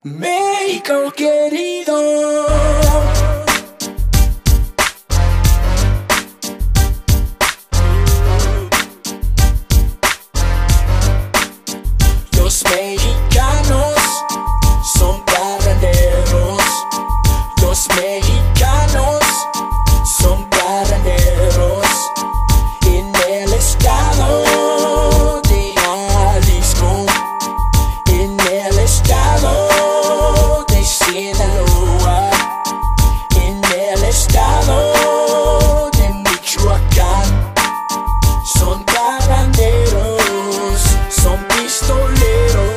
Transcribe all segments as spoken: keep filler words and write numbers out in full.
México querido, los mexicanos son parranderos, los mexicanos son parranderos. En el estado de Jalisco, en el estado de Sinaloa, en el estado de Michoacán, son parranderos, son pistoleros.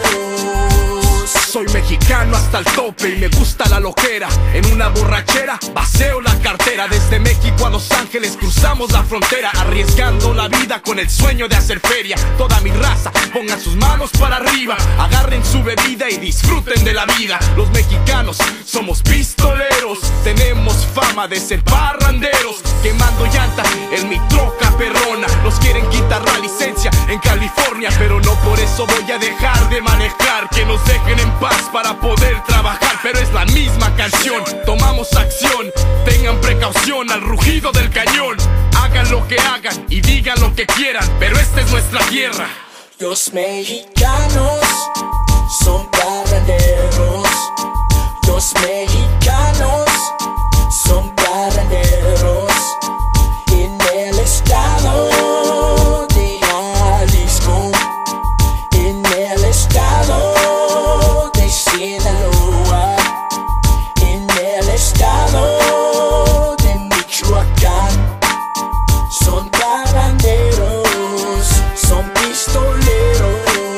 Soy mexicano hasta el tope y me gusta la loquera. En una borrachera vaceo la cartera. Desde México a Los Ángeles cruzamos la frontera, arriesgando la vida con el sueño de hacer feria. Toda mi raza pongan sus manos para arriba, agarren su bebida y disfruten de la vida. Los mexicanos somos pistoleros, tenemos fama de ser parranderos, quemando llanta en mi troca perrona. Nos quieren quitar la licencia en California, pero no por eso voy a dejar de manejar. Que nos dejen en paz para poder trabajar, pero es la misma canción. Tomamos acción, tengan precaución al rugido del cañón. Hagan lo que hagan y digan lo que quieran, pero esta es nuestra tierra. Los mexicanos son parranderos, los mexicanos son parranderos. En el estado de Jalisco, en el estado de Sinaloa, en el estado de Michoacán, son parranderos, son pistoleros.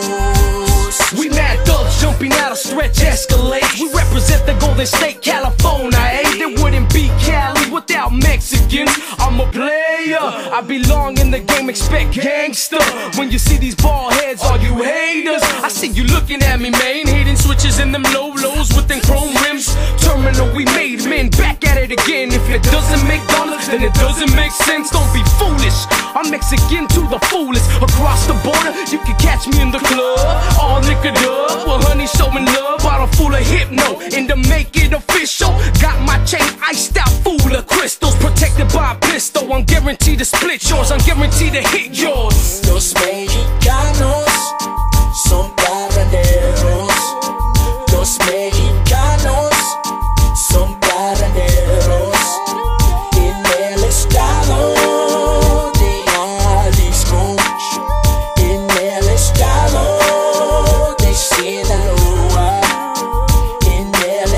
We mad thugs jumping out of stretch Escalades. We represent the Golden State, California, eh? There wouldn't be Cali without Mexicans. I'm a player, I belong in the game, expect gangster. When you see these bald heads, all you haters, I see you looking at me, man. Hitting switches in them low lows with them chrome rims. Terminal, we made men, back at it again. If it doesn't make dollars, then it doesn't make sense. Don't be foolish, I'm Mexican to the fullest. Across the border, you can catch me in the club, all liquored up, well honey showing love. Bottle full of Hypno, and to make it official, got my chain iced out full of crystals, protected by a pistol. I'm guaranteed to split yours, I'm guaranteed to hit yours. Los mexicanos son parranderos, los mexicanos son parranderos. En el estado de Jalisco, en el estado de Sinaloa, en el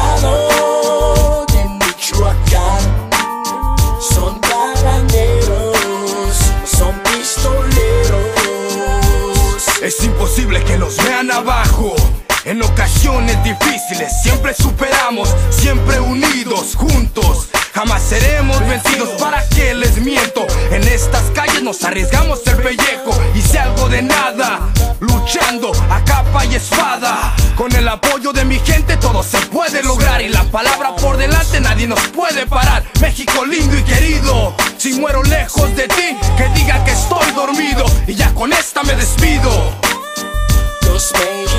estado de Michoacán, son parranderos, son pistoleros. Es imposible que nos vean abajo. En ocasiones difíciles siempre superamos, siempre unidos, juntos. Jamás seremos vencidos, ¿para qué les miento? En estas calles nos arriesgamos el pellejo y si algo de nada, luchando a capa y espada. Con el apoyo de mi gente todo se puede lograr y la palabra por delante nadie nos puede parar. México lindo y querido, si muero lejos de ti, que diga que estoy dormido y ya con esta me despido. Los